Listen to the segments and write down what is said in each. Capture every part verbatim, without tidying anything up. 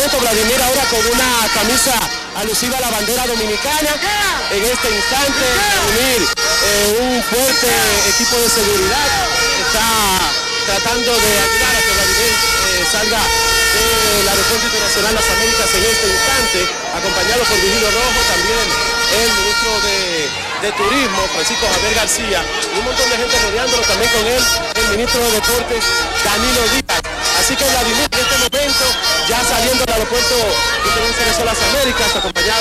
momento Vladimir ahora con una camisa alusiva a la bandera dominicana. En este instante Vladimir, eh, un fuerte equipo de seguridad está tratando de ayudar a que Vladimir eh, salga del Aeropuerto Internacional Las Américas en este instante, acompañado por Vigilio Rojo, también el ministro de, de Turismo, Francisco Javier García, y un montón de gente rodeándolo, también con él, el ministro de Deportes, Danilo Díaz. Así que Vladimir en este momento, ya saliendo del Aeropuerto Internacional Las Américas, acompañado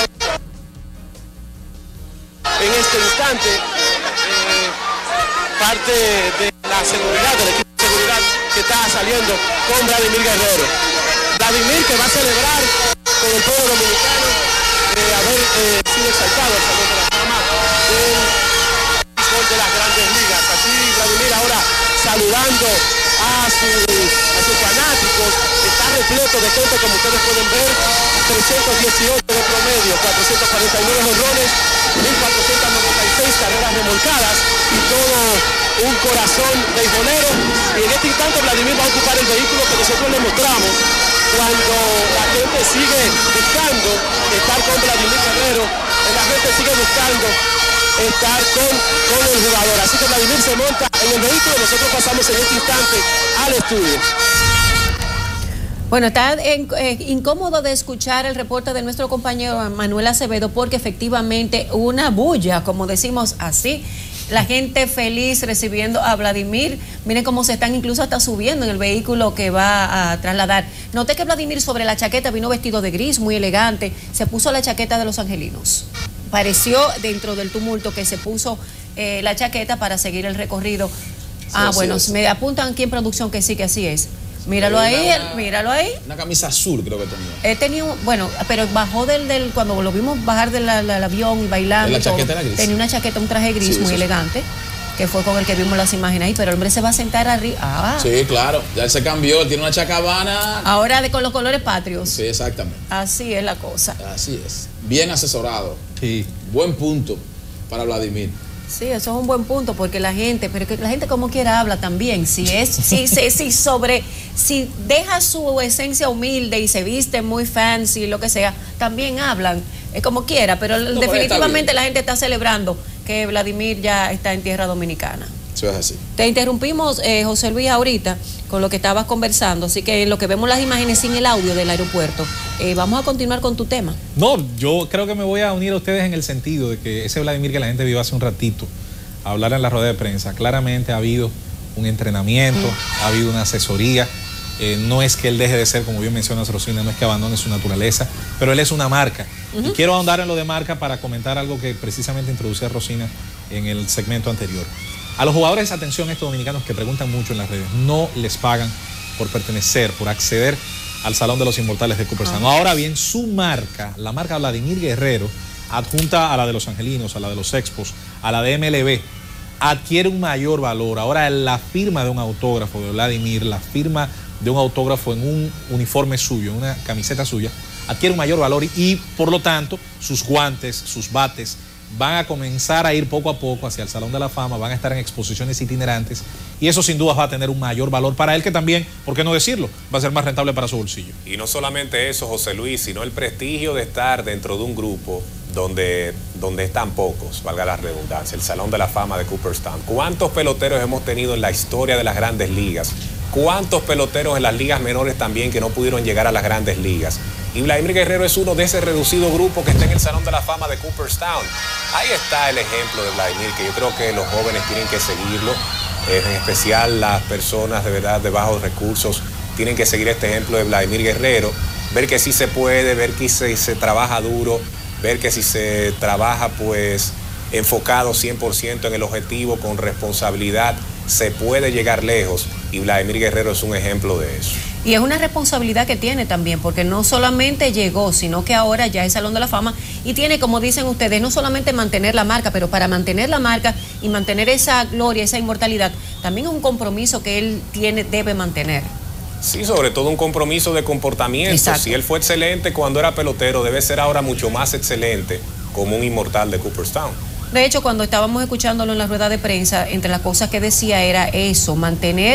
en este instante, eh, parte de la seguridad, del equipo de seguridad que está saliendo con Vladimir Guerrero. Vladimir que va a celebrar con el pueblo dominicano eh, haber eh, sido exaltado al Salón de la Fama del béisbol de las Grandes Ligas. Así Vladimir ahora saludando a, su, a sus fanáticos, está repleto de gente, como ustedes pueden ver, trescientos dieciocho de promedio, cuatrocientos cuarenta y nueve jonrones, mil cuatrocientas noventa y seis carreras remolcadas y todo un corazón beisbolero. Y en este instante Vladimir va a ocupar el vehículo que nosotros le mostramos cuando la gente sigue buscando estar con Vladimir Guerrero, la gente sigue buscando estar con, con el jugador. Así que Vladimir se monta en el vehículo y nosotros pasamos en este instante al estudio. Bueno, está en, eh, incómodo de escuchar el reporte de nuestro compañero Manuel Acevedo porque efectivamente una bulla, como decimos así, la gente feliz recibiendo a Vladimir. Miren cómo se están incluso hasta subiendo en el vehículo que va a trasladar. Noté que Vladimir sobre la chaqueta vino vestido de gris, muy elegante, se puso la chaqueta de los angelinos. Pareció dentro del tumulto que se puso eh, la chaqueta para seguir el recorrido. Sí, ah, bueno, es. Me apuntan aquí en producción que sí, que así es. Míralo ahí, una, míralo ahí. Una camisa azul creo que tenía. He tenido, bueno, pero bajó del, del cuando lo vimos bajar del, del, del avión y bailando. La y todo, chaqueta era gris. Tenía una chaqueta, un traje gris sí, muy elegante, que fue con el que vimos las imágenes ahí, pero el hombre se va a sentar arriba. Ah. Sí, claro, ya él se cambió, tiene una chacabana. Ahora de con los colores patrios. Sí, exactamente. Así es la cosa. Así es. Bien asesorado. Sí. Buen punto para Vladimir. Sí, eso es un buen punto, porque la gente, pero que la gente como quiera habla también, si es, si, si, si sobre, si deja su esencia humilde y se viste muy fancy, lo que sea, también hablan, eh, como quiera, pero no, definitivamente la gente está celebrando que Vladimir ya está en tierra dominicana. Eso es así. Te interrumpimos, eh, José Luis, ahorita con lo que estabas conversando, así que en lo que vemos las imágenes sin el audio del aeropuerto, eh, vamos a continuar con tu tema. No, yo creo que me voy a unir a ustedes en el sentido de que ese Vladimir que la gente vio hace un ratito, a hablar en la rueda de prensa, claramente ha habido un entrenamiento, mm. ha habido una asesoría, eh, no es que él deje de ser, como bien mencionas Rosina, no es que abandone su naturaleza, pero él es una marca. Uh-huh. Y quiero ahondar en lo de marca para comentar algo que precisamente introducía Rosina en el segmento anterior. A los jugadores, atención, estos dominicanos que preguntan mucho en las redes, no les pagan por pertenecer, por acceder al Salón de los Inmortales de Cooperstown. Uh-huh. Ahora bien, su marca, la marca Vladimir Guerrero, adjunta a la de los Angelinos, a la de los Expos, a la de M L B, adquiere un mayor valor. Ahora la firma de un autógrafo de Vladimir, la firma de un autógrafo en un uniforme suyo, en una camiseta suya, adquiere un mayor valor y, y por lo tanto sus guantes, sus bates, van a comenzar a ir poco a poco hacia el Salón de la Fama, van a estar en exposiciones itinerantes y eso sin duda va a tener un mayor valor para él que también, ¿por qué no decirlo?, va a ser más rentable para su bolsillo. Y no solamente eso, José Luis, sino el prestigio de estar dentro de un grupo donde, donde están pocos, valga la redundancia, el Salón de la Fama de Cooperstown. ¿Cuántos peloteros hemos tenido en la historia de las Grandes Ligas? ¿Cuántos peloteros en las ligas menores también que no pudieron llegar a las Grandes Ligas? Y Vladimir Guerrero es uno de ese reducido grupo que está en el Salón de la Fama de Cooperstown. Ahí está el ejemplo de Vladimir, que yo creo que los jóvenes tienen que seguirlo, eh, en especial las personas de verdad de bajos recursos tienen que seguir este ejemplo de Vladimir Guerrero, ver que sí se puede, ver que se, se trabaja duro, ver que si se trabaja pues enfocado cien por ciento en el objetivo, con responsabilidad, se puede llegar lejos, y Vladimir Guerrero es un ejemplo de eso. Y es una responsabilidad que tiene también, porque no solamente llegó, sino que ahora ya es Salón de la Fama y tiene, como dicen ustedes, no solamente mantener la marca, pero para mantener la marca y mantener esa gloria, esa inmortalidad, también es un compromiso que él tiene, debe mantener. Sí, sobre todo un compromiso de comportamiento. Exacto. Si él fue excelente cuando era pelotero, debe ser ahora mucho más excelente como un inmortal de Cooperstown. De hecho, cuando estábamos escuchándolo en la rueda de prensa, entre las cosas que decía era eso, mantener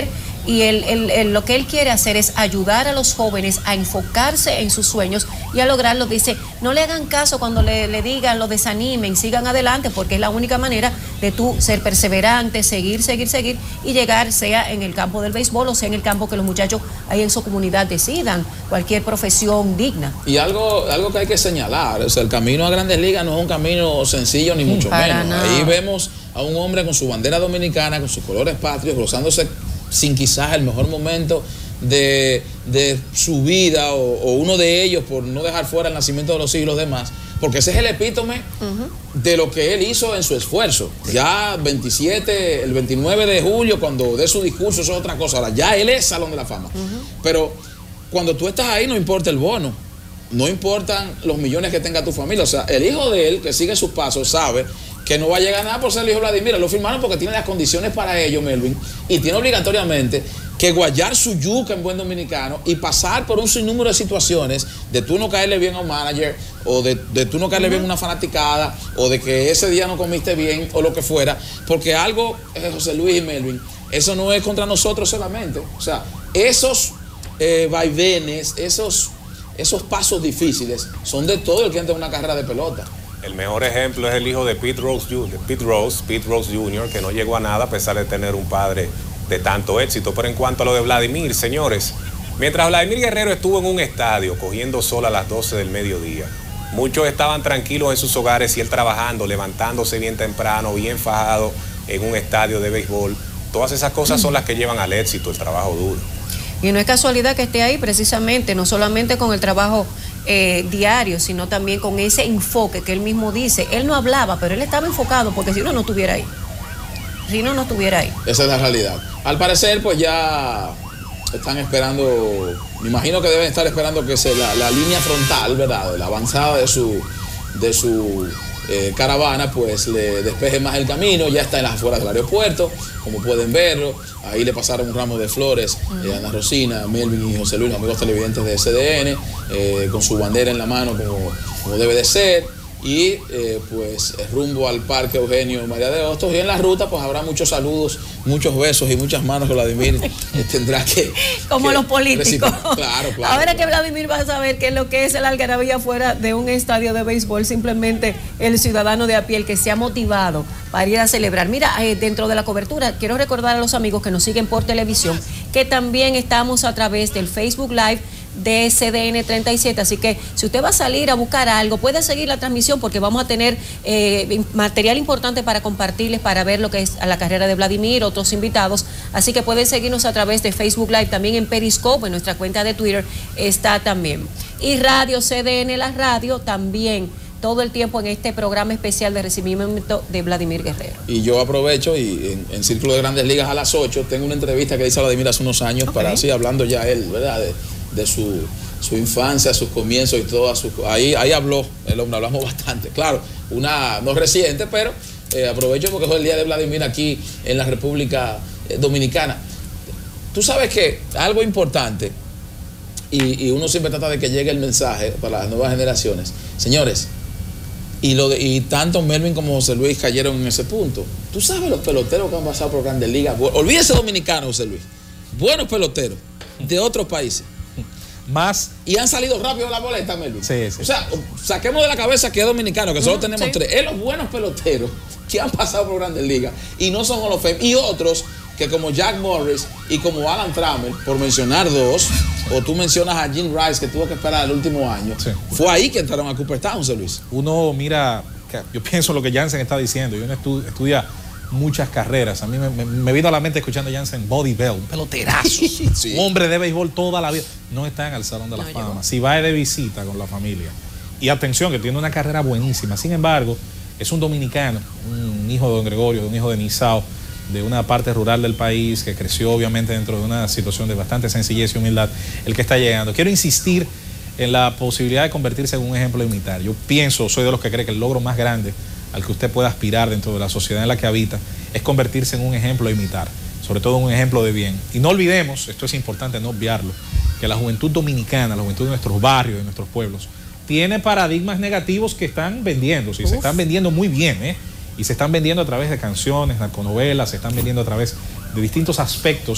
y él, él, él, lo que él quiere hacer es ayudar a los jóvenes a enfocarse en sus sueños y a lograrlo. Dice, no le hagan caso cuando le, le digan, lo desanimen, sigan adelante, porque es la única manera de tú ser perseverante, seguir, seguir, seguir y llegar, sea en el campo del béisbol o sea en el campo que los muchachos ahí en su comunidad decidan, cualquier profesión digna. Y algo, algo que hay que señalar, o sea, el camino a Grandes Ligas no es un camino sencillo ni mucho Para menos. nada. Ahí vemos a un hombre con su bandera dominicana, con sus colores patrios, gozándose sin quizás el mejor momento de, de su vida, o, o uno de ellos, por no dejar fuera el nacimiento de los hijos y los demás, porque ese es el epítome uh-huh. de lo que él hizo en su esfuerzo. Ya veintisiete, el veintinueve de julio, cuando dé su discurso, eso es otra cosa. Ahora, ya él es Salón de la Fama. Uh-huh. Pero cuando tú estás ahí, no importa el bono, no importan los millones que tenga tu familia. O sea, el hijo de él, que sigue sus pasos, sabe que no va a llegar nada por ser el hijo de Vladimir. Lo firmaron porque tiene las condiciones para ello, Melvin, y tiene obligatoriamente que guayar su yuca en buen dominicano y pasar por un sinnúmero de situaciones de tú no caerle bien a un manager, o de, de tú no caerle bien a una fanaticada, o de que ese día no comiste bien, o lo que fuera, porque algo, eh, José Luis y Melvin, eso no es contra nosotros solamente. O sea, esos eh, vaivenes, esos, esos pasos difíciles son de todo el que entra en una carrera de pelota. El mejor ejemplo es el hijo de Pete Rose junior, Pete Rose, Pete Rose junior, que no llegó a nada a pesar de tener un padre de tanto éxito. Pero en cuanto a lo de Vladimir, señores, mientras Vladimir Guerrero estuvo en un estadio cogiendo sol a las doce del mediodía, muchos estaban tranquilos en sus hogares y él trabajando, levantándose bien temprano, bien fajado en un estadio de béisbol. Todas esas cosas son las que llevan al éxito, el trabajo duro. Y no es casualidad que esté ahí precisamente, no solamente con el trabajo eh, diario, sino también con ese enfoque que él mismo dice. Él no hablaba, pero él estaba enfocado, porque si no, no estuviera ahí. Si no, no estuviera ahí. Esa es la realidad. Al parecer, pues ya están esperando, me imagino que deben estar esperando que se, la, la línea frontal, ¿verdad?, la avanzada de su, de su eh, caravana, pues le despeje más el camino. Ya está en las afueras del aeropuerto, como pueden verlo. Ahí le pasaron un ramo de flores eh, a Ana Rosina, Melvin y José Luis, los amigos televidentes de S D N, eh, con su bandera en la mano como, como debe de ser. Y eh, pues rumbo al Parque Eugenio María de Hostos. Y en la ruta pues habrá muchos saludos, muchos besos y muchas manos que Vladimir eh, tendrá que... Como que los políticos. Claro, claro. Ahora claro. que Vladimir va a saber qué es lo que es el algarabía fuera de un estadio de béisbol, simplemente el ciudadano de a pie, el que se ha motivado para ir a celebrar. Mira, eh, dentro de la cobertura, quiero recordar a los amigos que nos siguen por televisión que también estamos a través del Facebook Live de C D N treinta y siete, así que si usted va a salir a buscar algo, puede seguir la transmisión porque vamos a tener eh, material importante para compartirles, para ver lo que es la carrera de Vladimir, otros invitados, así que pueden seguirnos a través de Facebook Live, también en Periscope, en nuestra cuenta de Twitter está también, y Radio C D N, la radio, también todo el tiempo en este programa especial de recibimiento de Vladimir Guerrero. Y yo aprovecho y en, en Círculo de Grandes Ligas a las ocho tengo una entrevista que hizo Vladimir hace unos años, okay, para así hablando ya él, ¿verdad?, de, de su, su infancia, sus comienzos y todo. Su, ahí, ahí habló el hombre, hablamos bastante. Claro, una no reciente, pero eh, aprovecho porque es el día de Vladimir aquí en la República Dominicana. Tú sabes que algo importante, y, y uno siempre trata de que llegue el mensaje para las nuevas generaciones. Señores, y, lo de, y tanto Melvin como José Luis cayeron en ese punto. Tú sabes los peloteros que han pasado por Grandes Ligas. Olvídese dominicano, José Luis. Buenos peloteros de otros países. Más. Y han salido rápido de la boleta, Melvin. Sí, sí. O sea, saquemos de la cabeza que es dominicano, que solo uh, tenemos sí. tres. Es los buenos peloteros que han pasado por Grandes Ligas y no son Hall of Fame. Y otros que como Jack Morris y como Alan Trammell, por mencionar dos, o tú mencionas a Jim Rice, que tuvo que esperar el último año. Sí. Fue ahí que entraron a Cooperstown, José Luis. Uno mira, yo pienso lo que Jansen está diciendo, y uno estu, estudia muchas carreras. A mí me, me, me vino a la mente escuchando a Jansen, Bobby Bell, un peloterazo, sí, un hombre de béisbol toda la vida. No está en el Salón de la no, Fama. Yo. Si va de visita con la familia. Y atención, que tiene una carrera buenísima. Sin embargo, es un dominicano, un hijo de Don Gregorio, un hijo de Nizao, de una parte rural del país, que creció obviamente dentro de una situación de bastante sencillez y humildad, el que está llegando. Quiero insistir en la posibilidad de convertirse en un ejemplo a imitar. Yo pienso, soy de los que cree que el logro más grande al que usted pueda aspirar dentro de la sociedad en la que habita es convertirse en un ejemplo a imitar, sobre todo un ejemplo de bien. Y no olvidemos, esto es importante no obviarlo, que la juventud dominicana, la juventud de nuestros barrios, de nuestros pueblos, tiene paradigmas negativos que están vendiendo, sí, se están vendiendo muy bien, ¿eh? Y se están vendiendo a través de canciones, narconovelas, se están vendiendo a través de distintos aspectos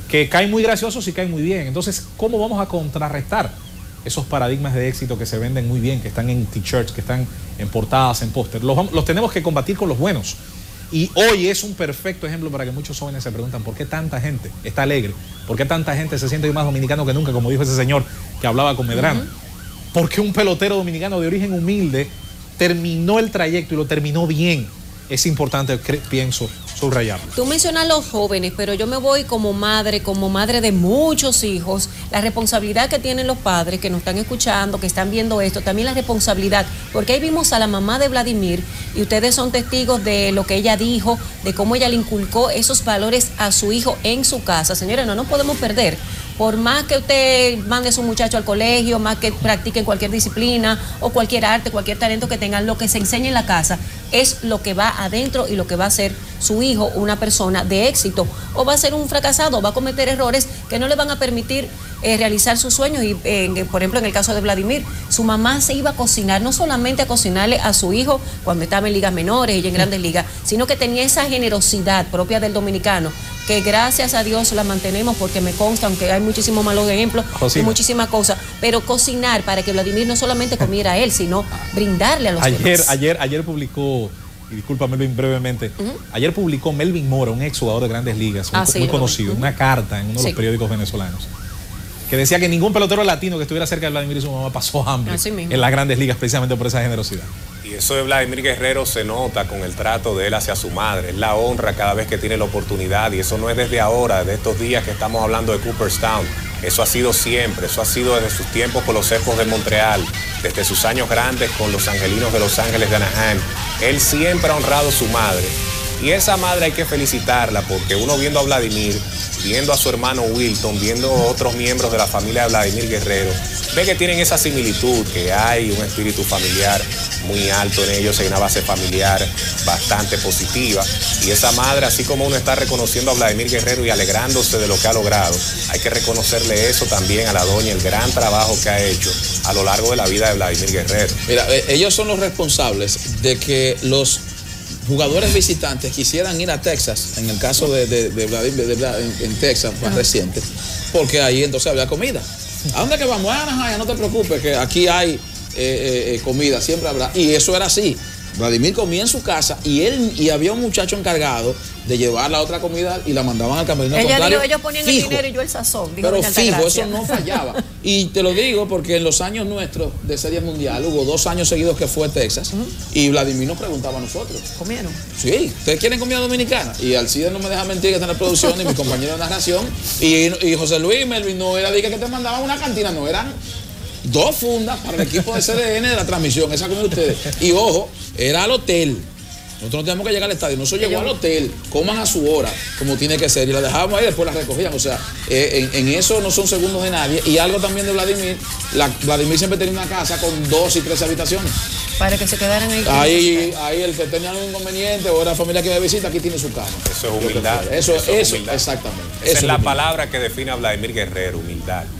que caen muy graciosos y caen muy bien. Entonces, ¿cómo vamos a contrarrestar esos paradigmas de éxito que se venden muy bien, que están en t-shirts, que están en portadas, en póster? Los, los tenemos que combatir con los buenos. Y hoy es un perfecto ejemplo para que muchos jóvenes se preguntan por qué tanta gente está alegre, por qué tanta gente se siente más dominicano que nunca, como dijo ese señor que hablaba con Medrano. Uh-huh. Porque un pelotero dominicano de origen humilde terminó el trayecto y lo terminó bien. Es importante, pienso, subrayarlo. Tú mencionas a los jóvenes, pero yo me voy como madre, como madre de muchos hijos, la responsabilidad que tienen los padres que nos están escuchando, que están viendo esto, también la responsabilidad, porque ahí vimos a la mamá de Vladimir y ustedes son testigos de lo que ella dijo, de cómo ella le inculcó esos valores a su hijo en su casa. Señores, no nos podemos perder. Por más que usted mande a su muchacho al colegio, más que practiquen cualquier disciplina o cualquier arte, cualquier talento que tengan, lo que se enseña en la casa es lo que va adentro y lo que va a ser su hijo una persona de éxito, o va a ser un fracasado, va a cometer errores que no le van a permitir eh, realizar sus sueños. Y eh, por ejemplo, en el caso de Vladimir, su mamá se iba a cocinar, no solamente a cocinarle a su hijo cuando estaba en ligas menores y en grandes ligas, sino que tenía esa generosidad propia del dominicano, que gracias a Dios la mantenemos, porque me consta, aunque hay muchísimos malos ejemplos Cocina. y muchísimas cosas, pero cocinar para que Vladimir no solamente comiera a él, sino brindarle a los ayer, demás. Ayer, ayer publicó, y disculpa Melvin brevemente, uh-huh. ayer publicó Melvin Mora, un exjugador de Grandes Ligas, ah, muy, sí, muy conocido, uh-huh. una carta en uno de sí. los periódicos venezolanos, que decía que ningún pelotero latino que estuviera cerca de Vladimir y su mamá pasó hambre en las Grandes Ligas, precisamente por esa generosidad. Y eso de Vladimir Guerrero se nota con el trato de él hacia su madre. Él la honra cada vez que tiene la oportunidad, y eso no es desde ahora, de estos días que estamos hablando de Cooperstown. Eso ha sido siempre, eso ha sido desde sus tiempos con los Expos de Montreal, desde sus años grandes con los Angelinos de Los Ángeles de Anaheim. Él siempre ha honrado a su madre. Y esa madre hay que felicitarla, porque uno viendo a Vladimir, viendo a su hermano Wilton, viendo a otros miembros de la familia de Vladimir Guerrero, ve que tienen esa similitud, que hay un espíritu familiar muy alto en ellos, hay una base familiar bastante positiva. Y esa madre, así como uno está reconociendo a Vladimir Guerrero y alegrándose de lo que ha logrado, hay que reconocerle eso también a la doña, el gran trabajo que ha hecho a lo largo de la vida de Vladimir Guerrero. Mira, ellos son los responsables de que los jugadores visitantes quisieran ir a Texas, en el caso de, de, de Vladimir, de, de, en, en Texas, más uh-huh. reciente, porque ahí entonces había comida. ¿A dónde que vamos? Ah, no, no te preocupes, que aquí hay eh, eh, comida, siempre habrá. Y eso era así. Vladimir comía en su casa y él y había un muchacho encargado de llevar la otra comida y la mandaban al camerino contrario. Ellos ponían fijo, el dinero y yo el sazón. Pero fijo, eso no fallaba. Y te lo digo porque en los años nuestros de Serie Mundial hubo dos años seguidos que fue Texas uh-huh. y Vladimir nos preguntaba a nosotros. ¿Comieron? Sí, ¿ustedes quieren comida dominicana? Y Alcides no me deja mentir, que está en la producción, y mi compañero de narración, y, y José Luis Melvin, no era de que te mandaban una cantina, no, eran dos fundas para el equipo de C D N de la transmisión, esa comida de ustedes. Y ojo, era al hotel. Nosotros no teníamos que llegar al estadio, nosotros llegó al hotel, coman a su hora, como tiene que ser, y la dejábamos ahí, después la recogían. O sea, eh, en, en eso no son segundos de nadie. Y algo también de Vladimir, la, Vladimir siempre tenía una casa con dos y tres habitaciones. Para que se quedaran ahí. Ahí, ahí el que tenía algún inconveniente o era familia que me visita, aquí tiene su cama. Eso es humildad. Eso, eso es eso humildad. Exactamente. Esa eso es la humildad. palabra que define a Vladimir Guerrero, humildad.